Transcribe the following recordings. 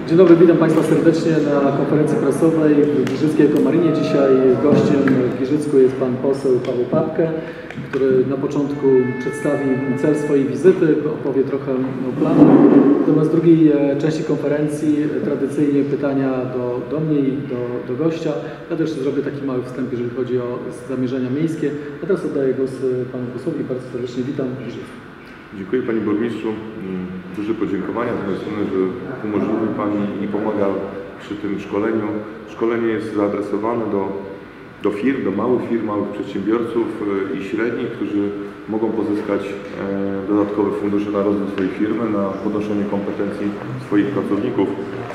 Dzień dobry, witam Państwa serdecznie na konferencji prasowej w Giżyckiej Komarinie. Dzisiaj gościem w Giżycku jest Pan poseł Paweł Papke, który na początku przedstawi cel swojej wizyty, opowie trochę o planach. Natomiast w drugiej części konferencji tradycyjnie pytania do mnie i do gościa. Ja też zrobię taki mały wstęp, jeżeli chodzi o zamierzenia miejskie. A teraz oddaję głos Panu posłowi. Bardzo serdecznie witam w Giżycku. Dziękuję Panie Burmistrzu. Duże podziękowania z mojej strony, że umożliwił Pani i pomaga przy tym szkoleniu. Szkolenie jest zaadresowane do firm, do małych firm, małych przedsiębiorców i średnich, którzy mogą pozyskać dodatkowe fundusze na rozwój swojej firmy, na podnoszenie kompetencji swoich pracowników.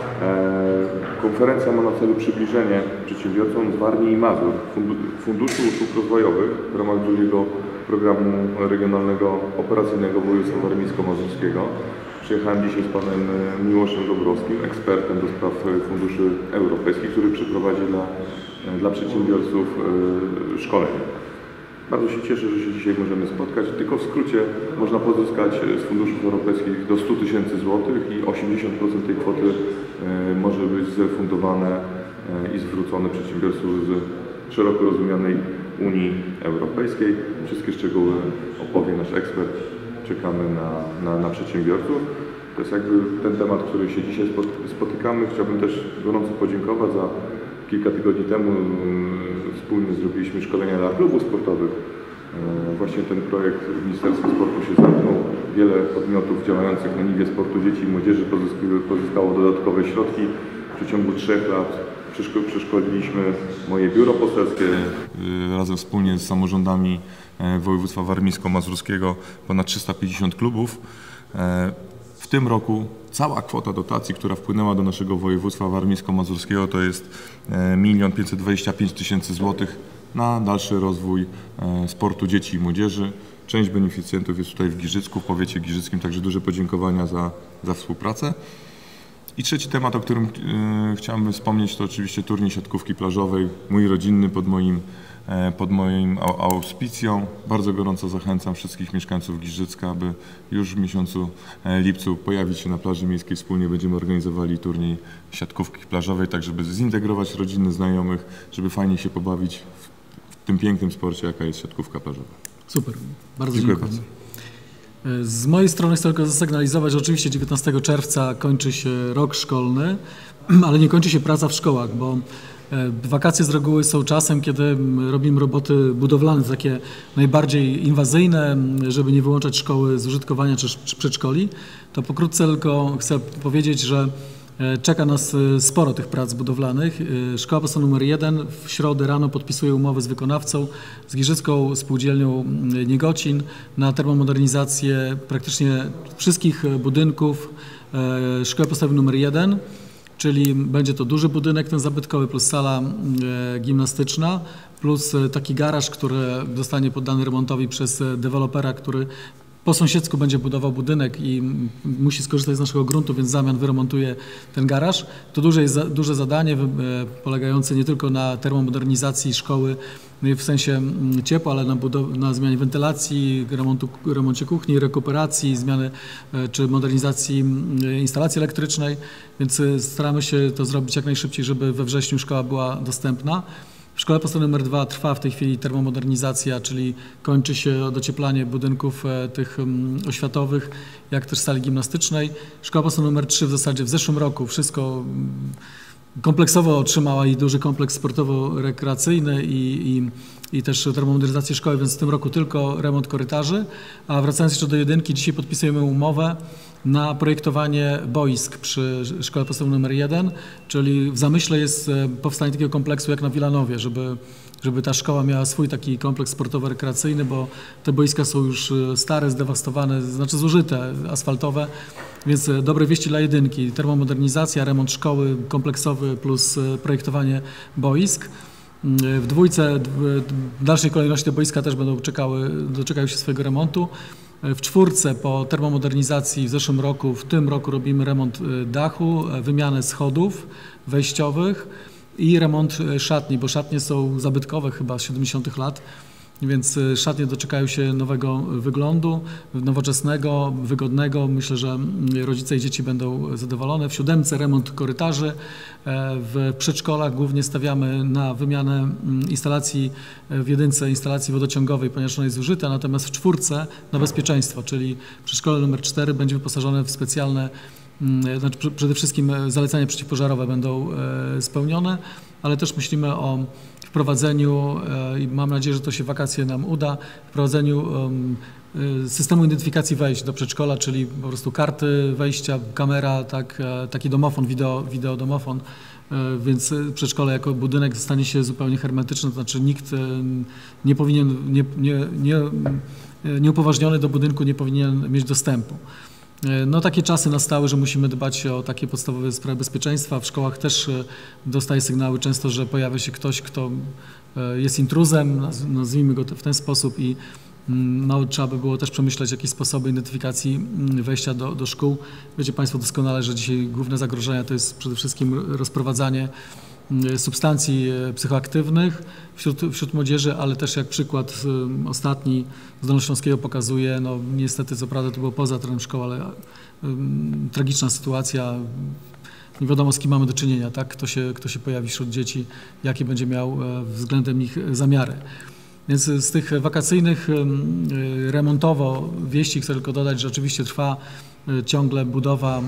Konferencja ma na celu przybliżenie przedsiębiorcom z Warmii i Mazur Funduszu Usług Rozwojowych w ramach drugiego programu regionalnego operacyjnego województwa warmińsko-mazurskiego. Przyjechałem dzisiaj z Panem Miłoszem Dobrowskim, ekspertem do spraw funduszy europejskich, który przeprowadzi dla przedsiębiorców szkolenie. Bardzo się cieszę, że się dzisiaj możemy spotkać. Tylko w skrócie można pozyskać z funduszów europejskich do 100 000 złotych i 80% tej kwoty może być zrefundowane i zwrócone przedsiębiorstwu z szeroko rozumianej Unii Europejskiej. Wszystkie szczegóły opowie nasz ekspert. Czekamy na przedsiębiorców. To jest jakby ten temat, który się dzisiaj spotykamy. Chciałbym też gorąco podziękować za kilka tygodni temu wspólnie zrobiliśmy szkolenia dla klubów sportowych. Właśnie ten projekt w Ministerstwie Sportu się zamknął. Wiele podmiotów działających na niwie sportu dzieci i młodzieży pozyskało dodatkowe środki. W przeciągu 3 lat przeszkoliliśmy moje biuro poselskie razem wspólnie z samorządami województwa warmińsko-mazurskiego ponad 350 klubów. W tym roku cała kwota dotacji, która wpłynęła do naszego województwa warmińsko-mazurskiego, to jest 1 525 000 złotych na dalszy rozwój sportu dzieci i młodzieży. Część beneficjentów jest tutaj w Giżycku, w powiecie giżyckim, także duże podziękowania za współpracę. I trzeci temat, o którym chciałbym wspomnieć, to oczywiście turniej siatkówki plażowej, mój rodzinny, pod moim auspicją. Bardzo gorąco zachęcam wszystkich mieszkańców Giżycka, aby już w miesiącu lipcu pojawić się na plaży miejskiej. Wspólnie będziemy organizowali turniej siatkówki plażowej, tak żeby zintegrować rodziny, znajomych, żeby fajnie się pobawić w tym pięknym sporcie, jaka jest siatkówka plażowa. Super, bardzo dziękuję. Z mojej strony chcę tylko zasygnalizować, że oczywiście 19 czerwca kończy się rok szkolny, ale nie kończy się praca w szkołach, bo wakacje z reguły są czasem, kiedy robimy roboty budowlane, takie najbardziej inwazyjne, żeby nie wyłączać szkoły z użytkowania czy przedszkoli. To pokrótce tylko chcę powiedzieć, że czeka nas sporo tych prac budowlanych. Szkoła podstawowa numer 1 w środę rano podpisuje umowę z wykonawcą, z Giżycką Spółdzielnią Niegocin na termomodernizację praktycznie wszystkich budynków szkoły podstawowej numer 1, czyli będzie to duży budynek, ten zabytkowy, plus sala gimnastyczna, plus taki garaż, który zostanie poddany remontowi przez dewelopera, który po sąsiedzku będzie budował budynek i musi skorzystać z naszego gruntu, więc w zamian wyremontuje ten garaż. To duże zadanie polegające nie tylko na termomodernizacji szkoły w sensie ciepła, ale na zmianie wentylacji, remoncie kuchni, rekuperacji, zmiany czy modernizacji instalacji elektrycznej, więc staramy się to zrobić jak najszybciej, żeby we wrześniu szkoła była dostępna. W szkole podstawowej nr 2 trwa w tej chwili termomodernizacja, czyli kończy się docieplanie budynków tych oświatowych, jak też sali gimnastycznej. Szkoła podstawowa nr 3 w zasadzie w zeszłym roku wszystko kompleksowo otrzymała i duży kompleks sportowo-rekreacyjny i też termomodernizację szkoły, więc w tym roku tylko remont korytarzy. A wracając jeszcze do jedynki, dzisiaj podpisujemy umowę na projektowanie boisk przy szkole podstawowej nr 1, czyli w zamyśle jest powstanie takiego kompleksu jak na Wilanowie, żeby ta szkoła miała swój taki kompleks sportowo-rekreacyjny, bo te boiska są już stare, zdewastowane, znaczy zużyte, asfaltowe, więc dobre wieści dla jedynki. Termomodernizacja, remont szkoły kompleksowy plus projektowanie boisk. W dwójce, w dalszej kolejności te boiska też doczekają się swojego remontu. W czwórce po termomodernizacji w zeszłym roku, w tym roku robimy remont dachu, wymianę schodów wejściowych i remont szatni, bo szatnie są zabytkowe chyba z 70 lat. więc szatnie doczekają się nowego wyglądu, nowoczesnego, wygodnego. Myślę, że rodzice i dzieci będą zadowolone. W 7 remont korytarzy. W przedszkolach głównie stawiamy na wymianę instalacji, w 1 instalacji wodociągowej, ponieważ ona jest zużyta, natomiast w 4 na bezpieczeństwo, czyli przedszkole numer 4 będzie wyposażone w specjalne, znaczy przede wszystkim zalecenia przeciwpożarowe będą spełnione, ale też myślimy o wprowadzeniu, i mam nadzieję, że to się w wakacje nam uda, wprowadzeniu systemu identyfikacji wejść do przedszkola, czyli po prostu karty wejścia, kamera, taki domofon, wideodomofon, więc przedszkole jako budynek stanie się zupełnie hermetyczne, to znaczy nikt nie powinien, nieupoważniony do budynku nie powinien mieć dostępu. No takie czasy nastały, że musimy dbać o takie podstawowe sprawy bezpieczeństwa. W szkołach też dostaję sygnały często, że pojawia się ktoś, kto jest intruzem, nazwijmy go w ten sposób i no, trzeba by było też przemyśleć jakieś sposoby identyfikacji wejścia do szkół. Wiecie Państwo doskonale, że dzisiaj główne zagrożenia to jest przede wszystkim rozprowadzanie substancji psychoaktywnych wśród młodzieży, ale też jak przykład ostatni z Dolnośląskiego pokazuje, no niestety co prawda to było poza terenem szkoły, ale tragiczna sytuacja, nie wiadomo z kim mamy do czynienia, tak? Kto się pojawi wśród dzieci, jakie będzie miał względem ich zamiary. Więc z tych wakacyjnych remontowo wieści chcę tylko dodać, że oczywiście trwa ciągle budowa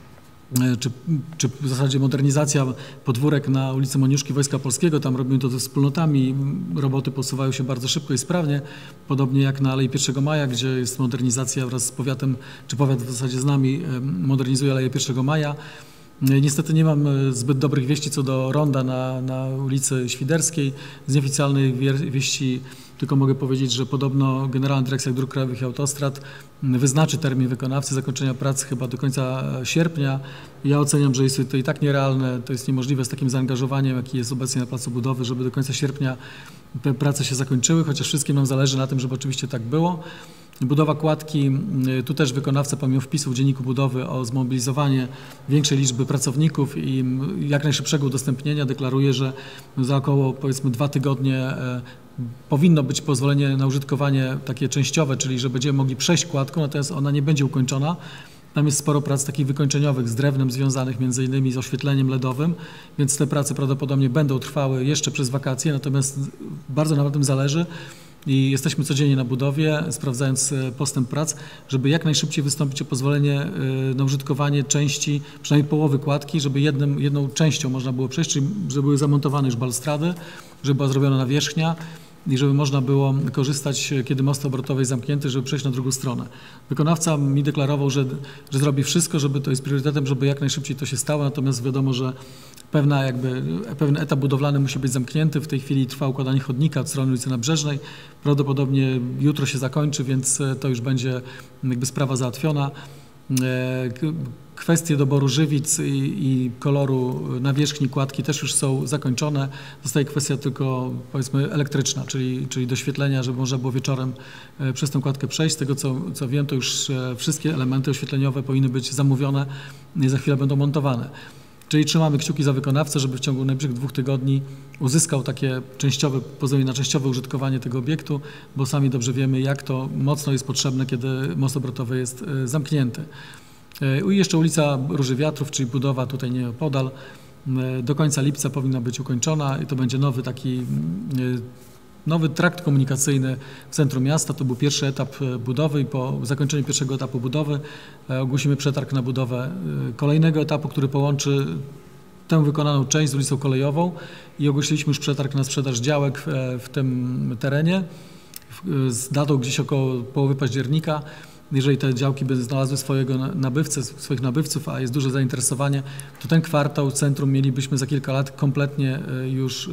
czy w zasadzie modernizacja podwórek na ulicy Moniuszki Wojska Polskiego. Tam robimy to ze wspólnotami. Roboty posuwają się bardzo szybko i sprawnie. Podobnie jak na Alei 1 Maja, gdzie jest modernizacja wraz z powiatem, czy powiat w zasadzie z nami modernizuje Aleję 1 Maja. Niestety nie mam zbyt dobrych wieści co do ronda na ulicy Świderskiej. Z nieoficjalnej wieści tylko mogę powiedzieć, że podobno Generalna Dyrekcja Dróg Krajowych i Autostrad wyznaczy termin wykonawcy zakończenia prac chyba do końca sierpnia. Ja oceniam, że jest to i tak nierealne, to jest niemożliwe z takim zaangażowaniem, jaki jest obecnie na placu budowy, żeby do końca sierpnia te prace się zakończyły, chociaż wszystkim nam zależy na tym, żeby oczywiście tak było. Budowa kładki, tu też wykonawca pomimo wpisu w Dzienniku Budowy o zmobilizowanie większej liczby pracowników i jak najszybszego udostępnienia deklaruje, że za około powiedzmy 2 tygodnie powinno być pozwolenie na użytkowanie takie częściowe, czyli że będziemy mogli przejść kładką, natomiast ona nie będzie ukończona. Tam jest sporo prac takich wykończeniowych z drewnem związanych między innymi z oświetleniem LEDowym, więc te prace prawdopodobnie będą trwały jeszcze przez wakacje, natomiast bardzo nam na tym zależy. I jesteśmy codziennie na budowie, sprawdzając postęp prac, żeby jak najszybciej wystąpić o pozwolenie na użytkowanie części, przynajmniej połowy kładki, żeby jedną częścią można było przejść, czyli żeby były zamontowane już balustrady, żeby była zrobiona nawierzchnia i żeby można było korzystać, kiedy most obrotowy jest zamknięty, żeby przejść na drugą stronę. Wykonawca mi deklarował, że zrobi wszystko, żeby to jest priorytetem, żeby jak najszybciej to się stało, natomiast wiadomo, że pewien etap budowlany musi być zamknięty. W tej chwili trwa układanie chodnika od strony ulicy Nabrzeżnej. Prawdopodobnie jutro się zakończy, więc to już będzie jakby sprawa załatwiona. Kwestie doboru żywic i koloru nawierzchni kładki też już są zakończone. Zostaje kwestia tylko powiedzmy elektryczna, czyli doświetlenia, żeby można było wieczorem przez tę kładkę przejść. Z tego co wiem, to już wszystkie elementy oświetleniowe powinny być zamówione i za chwilę będą montowane. Czyli trzymamy kciuki za wykonawcę, żeby w ciągu najbliższych 2 tygodni uzyskał takie pozwolenie na częściowe użytkowanie tego obiektu, bo sami dobrze wiemy, jak to mocno jest potrzebne, kiedy most obrotowy jest zamknięty. I jeszcze ulica Róży Wiatrów, czyli budowa tutaj nieopodal, do końca lipca powinna być ukończona i to będzie nowy trakt komunikacyjny w centrum miasta. To był pierwszy etap budowy i po zakończeniu pierwszego etapu budowy ogłosimy przetarg na budowę kolejnego etapu, który połączy tę wykonaną część z ulicą Kolejową i ogłosiliśmy już przetarg na sprzedaż działek w tym terenie z datą gdzieś około połowy października. Jeżeli te działki by znalazły swoich nabywców, a jest duże zainteresowanie, to ten kwartał centrum mielibyśmy za kilka lat kompletnie już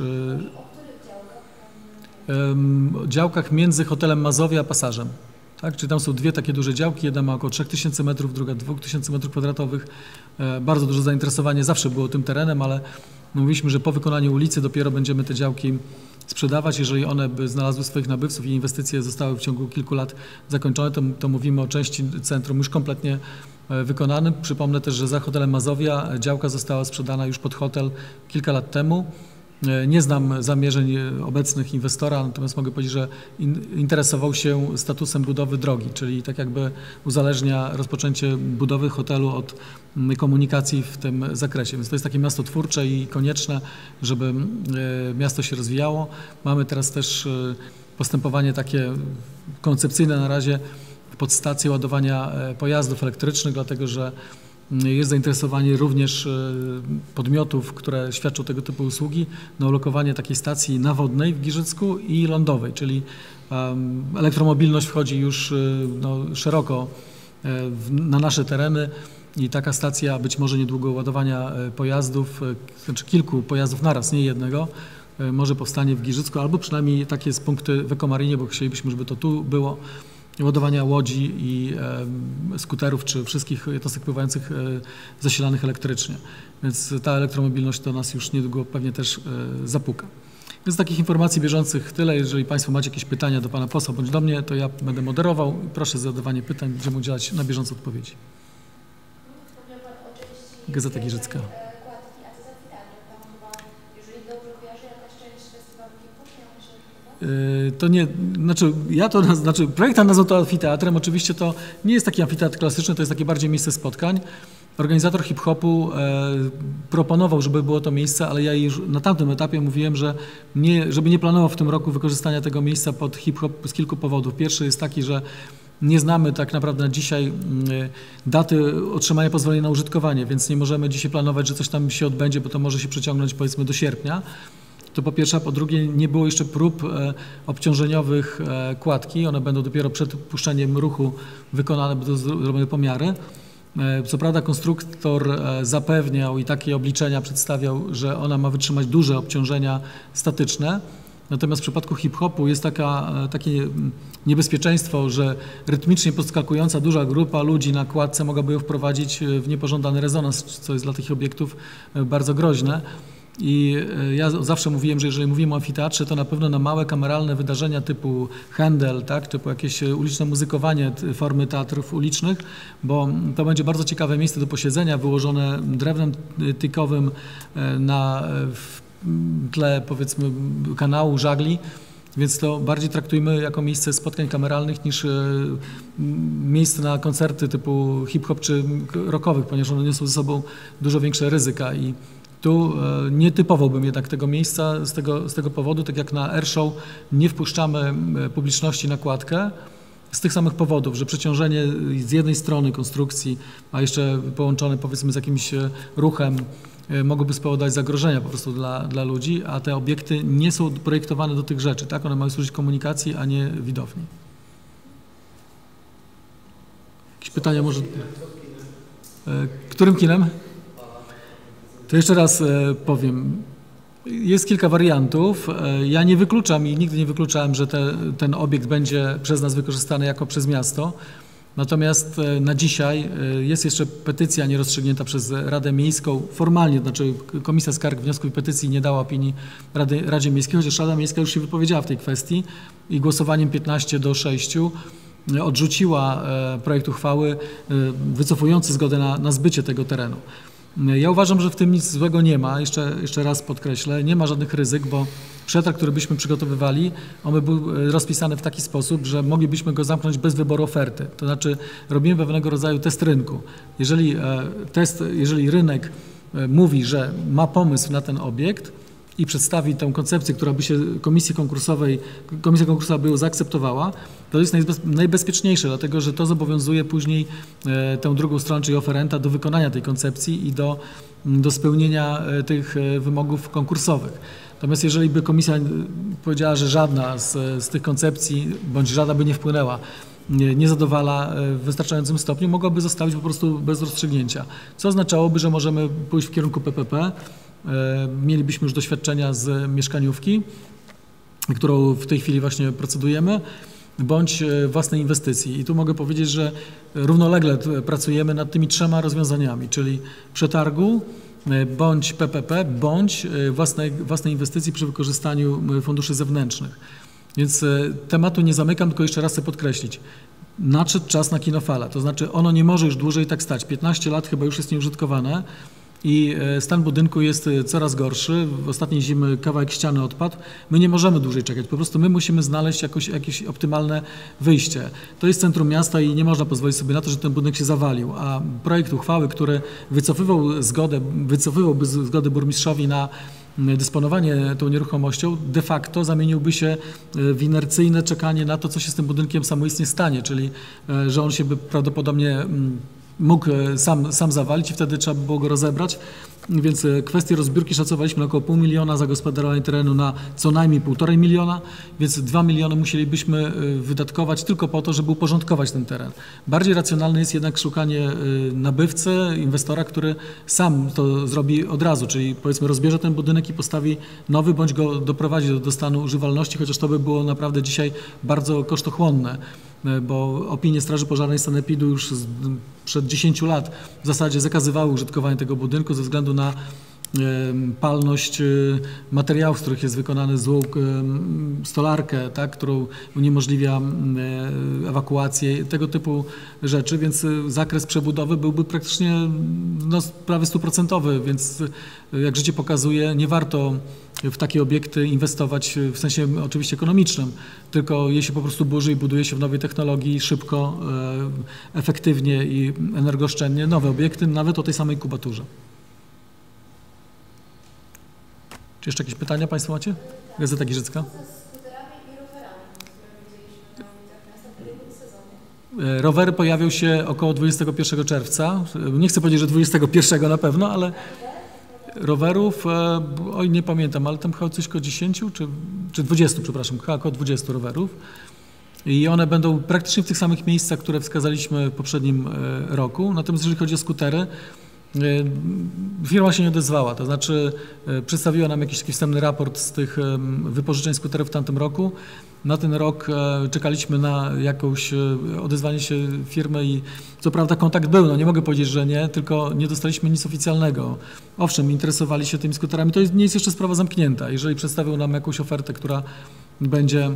działkach między hotelem Mazowia a Pasażem. Tak? Czyli tam są 2 takie duże działki, jedna ma około 3000 metrów, druga 2000 metrów kwadratowych. Bardzo duże zainteresowanie zawsze było tym terenem, ale mówiliśmy, że po wykonaniu ulicy dopiero będziemy te działki sprzedawać. Jeżeli one by znalazły swoich nabywców i inwestycje zostały w ciągu kilku lat zakończone, to mówimy o części centrum już kompletnie wykonanym. Przypomnę też, że za hotelem Mazowia działka została sprzedana już pod hotel kilka lat temu. Nie znam zamierzeń obecnych inwestora, natomiast mogę powiedzieć, że interesował się statusem budowy drogi, czyli tak jakby uzależnia rozpoczęcie budowy hotelu od komunikacji w tym zakresie. Więc to jest takie miasto twórcze i konieczne, żeby miasto się rozwijało. Mamy teraz też postępowanie takie koncepcyjne na razie pod stację ładowania pojazdów elektrycznych, dlatego że jest zainteresowanie również podmiotów, które świadczą tego typu usługi na ulokowanie takiej stacji nawodnej w Giżycku i lądowej, czyli elektromobilność wchodzi już szeroko na nasze tereny i taka stacja być może niedługo ładowania pojazdów, znaczy kilku pojazdów naraz, nie jednego, może powstanie w Giżycku, albo przynajmniej takie są punkty w Ekomarinie, bo chcielibyśmy, żeby to tu było, ładowania łodzi i skuterów, czy wszystkich jednostek pływających zasilanych elektrycznie. Więc ta elektromobilność do nas już niedługo pewnie też zapuka. Więc z takich informacji bieżących tyle. Jeżeli Państwo macie jakieś pytania do Pana posła bądź do mnie, to ja będę moderował. Proszę o zadawanie pytań, będziemy udzielać na bieżąco odpowiedzi. Gazeta Giżycka. To nie, projektant nazwał to amfiteatrem, oczywiście to nie jest taki amfiteatr klasyczny, to jest takie bardziej miejsce spotkań. Organizator hip-hopu proponował, żeby było to miejsce, ale ja już na tamtym etapie mówiłem, że żeby nie planował w tym roku wykorzystania tego miejsca pod hip-hop z kilku powodów. Pierwszy jest taki, że nie znamy tak naprawdę na dzisiaj daty otrzymania pozwolenia na użytkowanie, więc nie możemy dzisiaj planować, że coś tam się odbędzie, bo to może się przeciągnąć powiedzmy do sierpnia. To po pierwsze, a po drugie nie było jeszcze prób obciążeniowych kładki, one będą dopiero przed puszczeniem ruchu wykonane, będą zrobione pomiary. Co prawda konstruktor zapewniał i takie obliczenia przedstawiał, że ona ma wytrzymać duże obciążenia statyczne, natomiast w przypadku hip-hopu jest takie niebezpieczeństwo, że rytmicznie podskakująca duża grupa ludzi na kładce mogłaby ją wprowadzić w niepożądany rezonans, co jest dla tych obiektów bardzo groźne. I ja zawsze mówiłem, że jeżeli mówimy o amfiteatrze, to na pewno na małe kameralne wydarzenia typu Händel, tak, typu jakieś uliczne muzykowanie formy teatrów ulicznych, bo to będzie bardzo ciekawe miejsce do posiedzenia, wyłożone drewnem tykowym na tle powiedzmy kanału, żagli, więc to bardziej traktujmy jako miejsce spotkań kameralnych niż miejsce na koncerty typu hip-hop czy rockowych, ponieważ one niosą ze sobą dużo większe ryzyka i tu nie typowałbym jednak tego miejsca z tego powodu, tak jak na airshow nie wpuszczamy publiczności na kładkę z tych samych powodów, że przeciążenie z jednej strony konstrukcji, a jeszcze połączone powiedzmy z jakimś ruchem mogłoby spowodować zagrożenia po prostu dla ludzi, a te obiekty nie są projektowane do tych rzeczy, tak? One mają służyć komunikacji, a nie widowni. Jakieś pytania może? Którym kinem? To jeszcze raz powiem, jest kilka wariantów. Ja nie wykluczam i nigdy nie wykluczałem, że ten obiekt będzie przez nas wykorzystany jako przez miasto. Natomiast na dzisiaj jest jeszcze petycja nierozstrzygnięta przez Radę Miejską. Formalnie, znaczy Komisja Skarg, Wniosków i Petycji nie dała opinii Radzie Miejskiej, chociaż Rada Miejska już się wypowiedziała w tej kwestii i głosowaniem 15-6 odrzuciła projekt uchwały wycofujący zgodę na zbycie tego terenu. Ja uważam, że w tym nic złego nie ma, jeszcze raz podkreślę, nie ma żadnych ryzyk, bo przetarg, który byśmy przygotowywali, on by był rozpisany w taki sposób, że moglibyśmy go zamknąć bez wyboru oferty. To znaczy robimy pewnego rodzaju test rynku. Jeżeli rynek mówi, że ma pomysł na ten obiekt i przedstawi tę koncepcję, która by się komisja konkursowa by ją zaakceptowała, to jest najbezpieczniejsze, dlatego że to zobowiązuje później tę drugą stronę, czyli oferenta, do wykonania tej koncepcji i do spełnienia tych wymogów konkursowych. Natomiast jeżeli by komisja powiedziała, że żadna z tych koncepcji, bądź żadna by nie wpłynęła, nie zadowala w wystarczającym stopniu, mogłaby zostawić po prostu bez rozstrzygnięcia, co oznaczałoby, że możemy pójść w kierunku PPP. Mielibyśmy już doświadczenia z mieszkaniówki, którą w tej chwili właśnie procedujemy, bądź własnej inwestycji. I tu mogę powiedzieć, że równolegle pracujemy nad tymi trzema rozwiązaniami, czyli przetargu, bądź PPP, bądź własnej inwestycji przy wykorzystaniu funduszy zewnętrznych. Więc tematu nie zamykam, tylko jeszcze raz chcę podkreślić. Nadszedł czas na Kinofala, to znaczy ono nie może już dłużej tak stać. 15 lat chyba już jest nieużytkowane. i stan budynku jest coraz gorszy. W ostatniej zimy kawałek ściany odpadł. My nie możemy dłużej czekać, po prostu my musimy znaleźć jakieś optymalne wyjście. To jest centrum miasta i nie można pozwolić sobie na to, że ten budynek się zawalił, a projekt uchwały, który wycofywałby zgodę burmistrzowi na dysponowanie tą nieruchomością, de facto zamieniłby się w inercyjne czekanie na to, co się z tym budynkiem samoistnie stanie, czyli że on się by prawdopodobnie mógł sam zawalić i wtedy trzeba by było go rozebrać. Więc kwestię rozbiórki szacowaliśmy na około 500 000, zagospodarowanie terenu na co najmniej 1,5 miliona, więc 2 miliony musielibyśmy wydatkować tylko po to, żeby uporządkować ten teren. Bardziej racjonalne jest jednak szukanie nabywcy, inwestora, który sam to zrobi od razu, czyli powiedzmy rozbierze ten budynek i postawi nowy, bądź go doprowadzi do stanu używalności, chociaż to by było naprawdę dzisiaj bardzo kosztochłonne, bo opinie Straży Pożarnej Sanepidu już przed 10 lat w zasadzie zakazywały użytkowania tego budynku ze względu na palność materiałów, z których jest wykonany złą stolarkę, tak, którą uniemożliwia ewakuację, tego typu rzeczy, więc zakres przebudowy byłby praktycznie prawie 100%, więc jak życie pokazuje, nie warto w takie obiekty inwestować w sensie oczywiście ekonomicznym, tylko je się po prostu burzy i buduje się w nowej technologii szybko, efektywnie i energooszczędnie nowe obiekty, nawet o tej samej kubaturze. Czy jeszcze jakieś pytania Państwo macie? Gazeta Giżycka. Rowery pojawią się około 21 czerwca. Nie chcę powiedzieć, że 21 na pewno, ale rowerów, oj nie pamiętam, ale tam chyba coś około 10 czy 20, przepraszam, chyba około 20 rowerów. I one będą praktycznie w tych samych miejscach, które wskazaliśmy w poprzednim roku. Natomiast jeżeli chodzi o skutery, firma się nie odezwała, to znaczy przedstawiła nam jakiś taki wstępny raport z tych wypożyczeń skuterów w tamtym roku. Na ten rok czekaliśmy na jakąś odezwanie się firmy i co prawda kontakt był, no nie mogę powiedzieć, że nie, tylko nie dostaliśmy nic oficjalnego. Owszem, interesowali się tymi skuterami, to nie jest jeszcze sprawa zamknięta. Jeżeli przedstawią nam jakąś ofertę, która będzie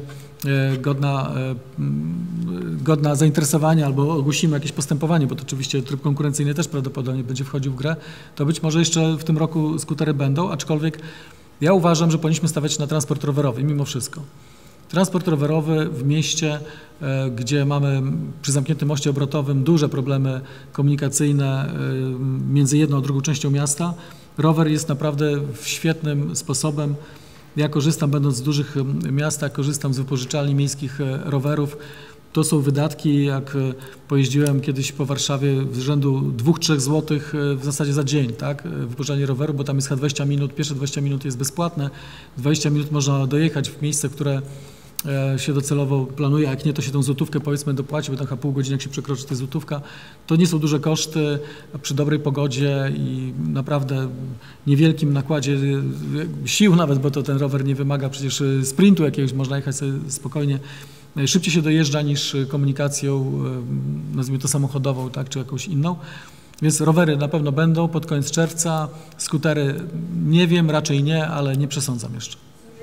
godna zainteresowania albo ogłosimy jakieś postępowanie, bo to oczywiście tryb konkurencyjny też prawdopodobnie będzie wchodził w grę, to być może jeszcze w tym roku skutery będą, aczkolwiek ja uważam, że powinniśmy stawiać na transport rowerowy mimo wszystko. Transport rowerowy w mieście, gdzie mamy przy zamkniętym moście obrotowym duże problemy komunikacyjne między jedną a drugą częścią miasta, rower jest naprawdę świetnym sposobem. Ja korzystam, będąc w dużych miastach, korzystam z wypożyczalni miejskich rowerów. To są wydatki, jak pojeździłem kiedyś po Warszawie, z rzędu 2-3 zł w zasadzie za dzień, tak? Wypożyczalnie roweru, bo tam jest 20 minut, pierwsze 20 minut jest bezpłatne, 20 minut można dojechać w miejsce, które się docelowo planuje, a jak nie, to się tą złotówkę powiedzmy dopłaci, bo tam pół godziny jak się przekroczy, to jest złotówka. To nie są duże koszty, przy dobrej pogodzie i naprawdę niewielkim nakładzie sił nawet, bo to ten rower nie wymaga przecież sprintu jakiegoś, można jechać sobie spokojnie. Szybciej się dojeżdża niż komunikacją, nazwijmy to samochodową, tak, czy jakąś inną. Więc rowery na pewno będą pod koniec czerwca, skutery nie wiem, raczej nie, ale nie przesądzam jeszcze.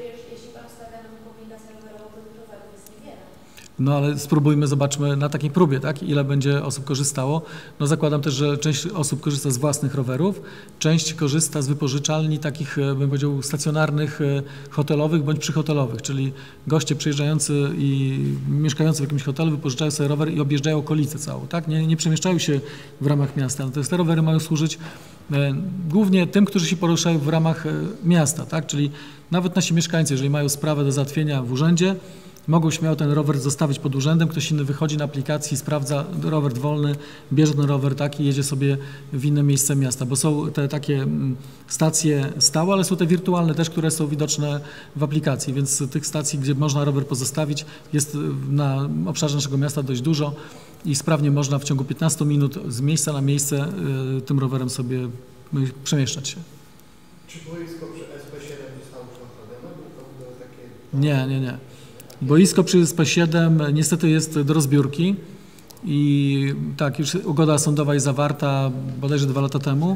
No ale spróbujmy, zobaczmy na takiej próbie, tak? Ile będzie osób korzystało. No zakładam też, że część osób korzysta z własnych rowerów, część korzysta z wypożyczalni takich, bym powiedział, stacjonarnych, hotelowych bądź przyhotelowych, czyli goście przyjeżdżający i mieszkający w jakimś hotelu wypożyczają sobie rower i objeżdżają okolicę całą, tak? Nie przemieszczają się w ramach miasta. Natomiast te rowery mają służyć głównie tym, którzy się poruszają w ramach miasta, tak? Czyli nawet nasi mieszkańcy, jeżeli mają sprawę do załatwienia w urzędzie, mogą śmiało ten rower zostawić pod urzędem, ktoś inny wychodzi na aplikacji, sprawdza rower wolny, bierze ten rower i jedzie sobie w inne miejsce miasta, bo są te takie stacje stałe, ale są te wirtualne też, które są widoczne w aplikacji, więc tych stacji, gdzie można rower pozostawić, jest na obszarze naszego miasta dość dużo i sprawnie można w ciągu 15 minut z miejsca na miejsce tym rowerem sobie przemieszczać się. Czy boisko przy SP7 zostało przeprowadzone? Nie. Boisko przy SP7 niestety jest do rozbiórki i tak, już ugoda sądowa jest zawarta bodajże 2 lata temu.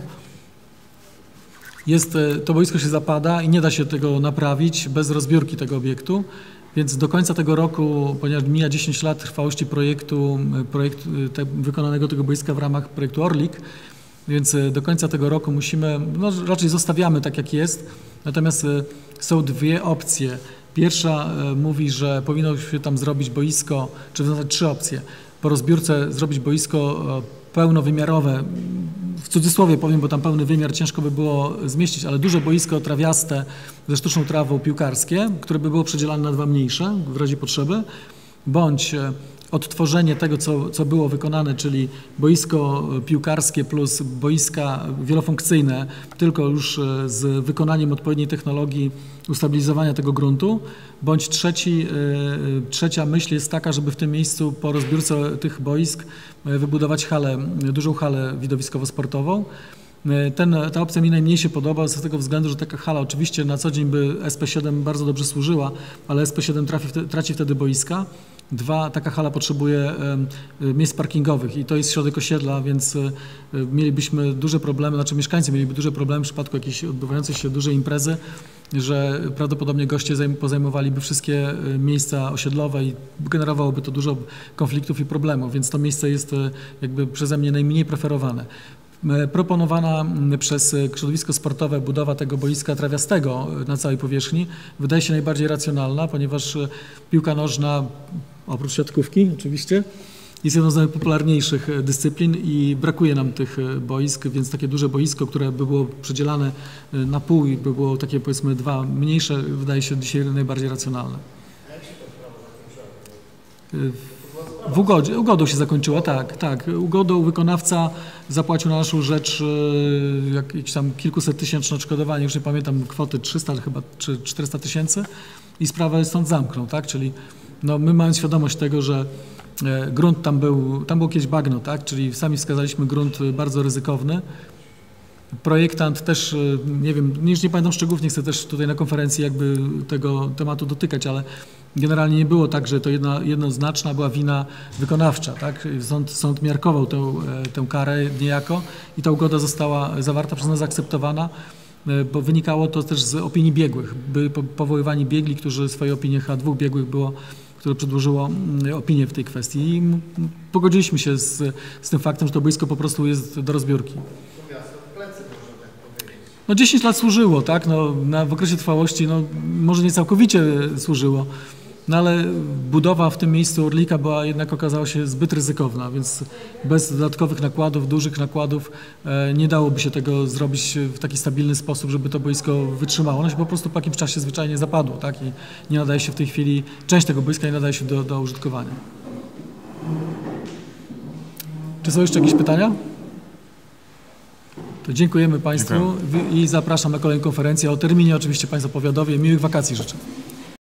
To boisko się zapada i nie da się tego naprawić bez rozbiórki tego obiektu, więc do końca tego roku, ponieważ mija 10 lat trwałości projektu wykonanego tego boiska w ramach projektu Orlik, więc do końca tego roku musimy, no raczej zostawiamy tak jak jest, natomiast są dwie opcje. Pierwsza mówi, że powinno się tam zrobić boisko, czy w zasadzie trzy opcje. Po rozbiórce zrobić boisko pełnowymiarowe, w cudzysłowie powiem, bo tam pełny wymiar ciężko by było zmieścić, ale duże boisko trawiaste ze sztuczną trawą piłkarskie, które by było przedzielane na dwa mniejsze w razie potrzeby, bądź odtworzenie tego, co było wykonane, czyli boisko piłkarskie plus boiska wielofunkcyjne, tylko już z wykonaniem odpowiedniej technologii ustabilizowania tego gruntu, bądź trzecia myśl jest taka, żeby w tym miejscu po rozbiórce tych boisk wybudować dużą halę widowiskowo-sportową. Ta opcja mi najmniej się podoba z tego względu, że taka hala oczywiście na co dzień by SP7 bardzo dobrze służyła, ale SP7 traci wtedy boiska. Taka hala potrzebuje miejsc parkingowych i to jest środek osiedla, więc mielibyśmy duże problemy, znaczy mieszkańcy mieliby duże problemy w przypadku jakiejś odbywającej się dużej imprezy, że prawdopodobnie goście pozajmowaliby wszystkie miejsca osiedlowe i generowałoby to dużo konfliktów i problemów, więc to miejsce jest jakby przeze mnie najmniej preferowane. Proponowana przez środowisko sportowe budowa tego boiska trawiastego na całej powierzchni wydaje się najbardziej racjonalna, ponieważ piłka nożna, oprócz siatkówki oczywiście, jest jedną z najpopularniejszych dyscyplin i brakuje nam tych boisk, więc takie duże boisko, które by było przedzielane na pół i by było takie powiedzmy dwa mniejsze, wydaje się dzisiaj najbardziej racjonalne. Ugodą się zakończyła, tak. Ugodą wykonawca zapłacił na naszą rzecz jakieś tam kilkuset tysięczne odszkodowanie, już nie pamiętam kwoty 300 chyba czy 400 tysięcy i sprawę stąd zamknął, tak? Czyli no, my mając świadomość tego, że grunt tam było kiedyś bagno, tak? Czyli sami wskazaliśmy grunt bardzo ryzykowny. Projektant też, nie wiem, nie pamiętam szczegółów, nie chcę też tutaj na konferencji jakby tego tematu dotykać, ale generalnie nie było tak, że to jednoznaczna była wina wykonawcza, tak? Sąd miarkował tę karę niejako i ta ugoda została zawarta przez nas, zaakceptowana, bo wynikało to też z opinii biegłych. Byli powoływani biegli, którzy swoje opinie, dwóch biegłych było, które przedłożyło opinię w tej kwestii i pogodziliśmy się z tym faktem, że to boisko po prostu jest do rozbiórki. No 10 lat służyło, tak? No, w okresie trwałości może nie całkowicie służyło, no ale budowa w tym miejscu Orlika okazała się zbyt ryzykowna, więc bez dodatkowych nakładów, dużych nakładów nie dałoby się tego zrobić w taki stabilny sposób, żeby to boisko wytrzymało. Ono się po prostu po jakimś czasie zwyczajnie zapadło, tak? I nie nadaje się w tej chwili, część tego boiska nie nadaje się do użytkowania. Czy są jeszcze jakieś pytania? To dziękujemy Państwu i zapraszam na kolejną konferencję. O terminie oczywiście Państwu powiadomię. Miłych wakacji życzę.